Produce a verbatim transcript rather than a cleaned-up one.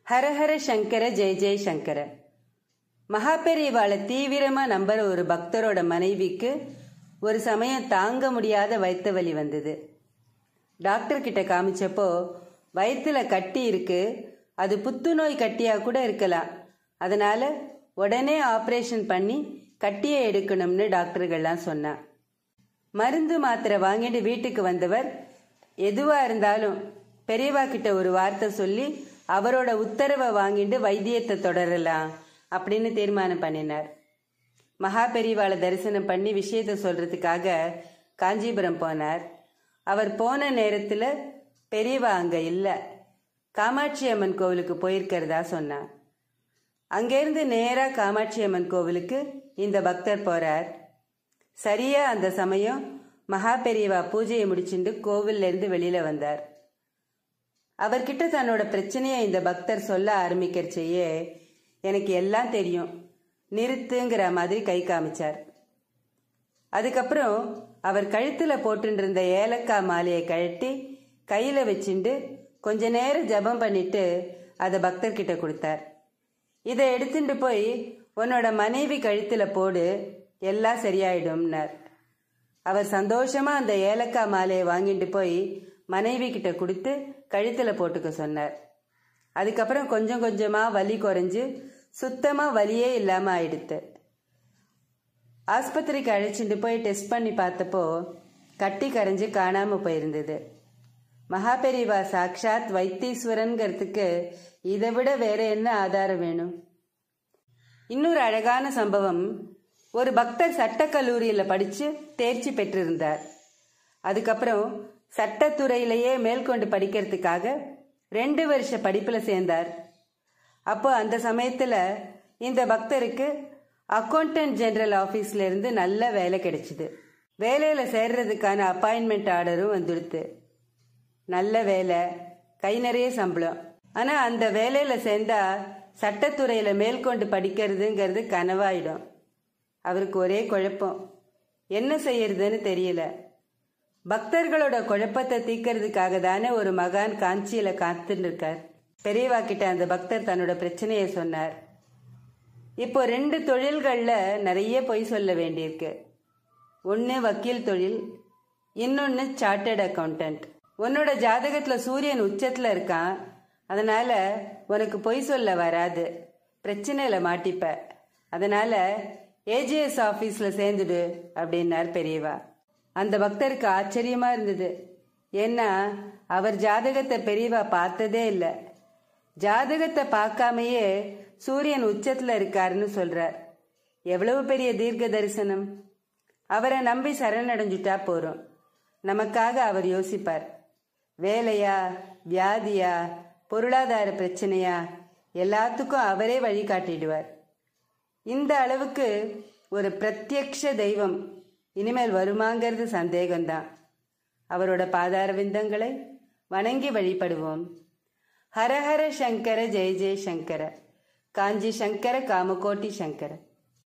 ஹரஹர சங்கர ஜெய ஜெய சங்கர. மகாபெரிவாளை தீவிரமா நம்புற ஒரு பக்தரோட மனைவிக்கு ஒரு சமயம் தாங்க முடியாத வயிற்று வலி வந்தது. டாக்டர் கிட்ட காமிச்சப்போ வயிற்றுல கட்டி இருக்கு, அது புத்துநோய் கட்டியா கூட இருக்கலாம், அதனால உடனே ஆப்ரேஷன் பண்ணி கட்டியை எடுக்கணும்னு டாக்டர்கள்லாம் சொன்னா. மருந்து மாத்திரை வாங்கிட்டு வீட்டுக்கு வந்தவர் எதுவா இருந்தாலும் பெரியவா கிட்ட ஒரு வார்த்தை சொல்லி அவரோட உத்தரவை வாங்கிட்டு வைத்தியத்தை தொடரலாம் அப்படின்னு தீர்மானம் பண்ணினார். மகா பெரியவாளை தரிசனம் பண்ணி விஷயத்த சொல்றதுக்காக காஞ்சிபுரம் போனார். அவர் போன நேரத்துல பெரியவா அங்க இல்ல, காமாட்சி அம்மன் கோவிலுக்கு போயிருக்கிறதா சொன்னார். அங்கிருந்து நேரா காமாட்சி அம்மன் கோவிலுக்கு இந்த பக்தர் போறார். சரியா அந்த சமயம் மகா பெரியவா பூஜையை முடிச்சுட்டு கோவில்ல இருந்து வெளியில வந்தார். அவர்கிட்ட தன்னோட பிரச்சனைய இந்த பக்தர் சொல்ல ஆரம்பிக்கிறச்சேயே எனக்கு எல்லாம் தெரியும், நிறுத்துங்கிற மாதிரி கை காமிச்சார். அதுக்கப்புறம் அவர் கழுத்துல போட்டு இருந்த ஏலக்காய் மாலையை கழட்டி கையில வச்சுட்டு கொஞ்ச நேரம் ஜபம் பண்ணிட்டு அதை பக்தர்கிட்ட கொடுத்தார். இதை எடுத்துட்டு போய் உன்னோட மனைவி கழுத்துல போடு, எல்லாம் சரியாயிடும்னார். அவர் சந்தோஷமா அந்த ஏலக்காய் மாலையை வாங்கிட்டு போய் மனைவி கிட்ட கொடுத்து கழுத்துல போட்டுக்க சொன்னார். அதுக்கப்புறம் கொஞ்சம் கொஞ்சமா வலி குறைஞ்சு சுத்தமா வலியே இல்லாம ஆயிடுத்து. ஆஸ்பத்திரிக்கு அழைச்சிட்டு போய் டெஸ்ட் பண்ணி பார்த்தப்போ கட்டி கரைஞ்சு காணாம போயிருந்தது. மகாபெரிவா சாக்ஷாத் வைத்தீஸ்வரன்கிறதுக்கு இதை விட வேற என்ன ஆதாரம் வேணும்? இன்னொரு அழகான சம்பவம், ஒரு பக்தர் சட்டக்கல்லூரியில படிச்சு தேர்ச்சி பெற்றிருந்தார். அதுக்கப்புறம் சட்டத்துறையிலேயே மேற்கொண்டு படிக்கிறதுக்காக ரெண்டு வருஷ படிப்புல சேர்ந்தார். அப்போ அந்த சமயத்துல இந்த பக்தருக்கு அக்கௌண்டன்ட் ஜெனரல் ஆபீஸ்ல இருந்து நல்ல வேலை கிடைச்சிது. வேலையில சேர்றதுக்கான அப்பாயின்மெண்ட் ஆர்டரும் வந்துடுத்து. நல்ல வேலை, கை நிறைய சம்பளம். ஆனா அந்த வேலையில சேர்ந்தா சட்டத்துறையில மேற்கொண்டு படிக்கிறதுங்கிறது கனவாயிடும். அவருக்கு ஒரே குழப்பம், என்ன செய்யறதுன்னு தெரியல. பக்தர்களோட குழப்பத்தை தீக்கிறதுக்காக தானே ஒரு மகான் காஞ்சியில காத்துட்டு இருக்கார். பெரியவா கிட்ட அந்த பக்தர் தன்னோட பிரச்சனையை சொன்னார். இப்போ ரெண்டு தொழில்கள்ல நிறைய பொய் சொல்ல வேண்டியிருக்கு. ஒன்னு வக்கீல் தொழில், இன்னொன்னு சார்ட்டர்ட் அக்கௌண்டன்ட். உன்னோட ஜாதகத்துல சூரியன் உச்சத்துல இருக்கான், அதனால உனக்கு பொய் சொல்ல வராது, பிரச்சனையில மாட்டிப்ப. அதனால ஏஜிஎஸ் ஆபீஸ்ல சேர்ந்துடு அப்படின்னார் பெரியவா. அந்த பக்தருக்கு ஆச்சரியமா இருந்தது. ஏன்னா அவர் ஜாதகத்தை பெரியவா பார்த்ததே இல்லை. ஜாதகத்தை பார்க்காமையே சூரியன் உச்சத்துல இருக்காருன்னு சொல்றார். எவ்வளவு பெரிய தீர்க்க தரிசனம்! அவரை நம்பி சரணடைஞ்சுட்டா போறோம். நமக்காக அவர் யோசிப்பார். வேலையா, வியாதியா, பொருளாதார பிரச்சனையா, எல்லாத்துக்கும் அவரே வழிகாட்டிடுவார். இந்த அளவுக்கு ஒரு பிரத்யக்ஷ தெய்வம் இனிமேல் வருமாங்கிறது சந்தேகம்தான். அவரோட பாதார விந்தங்களை வணங்கி வழிபடுவோம். ஹரஹர சங்கர ஜெய ஜெய சங்கர. காஞ்சி சங்கர காமகோட்டி சங்கர.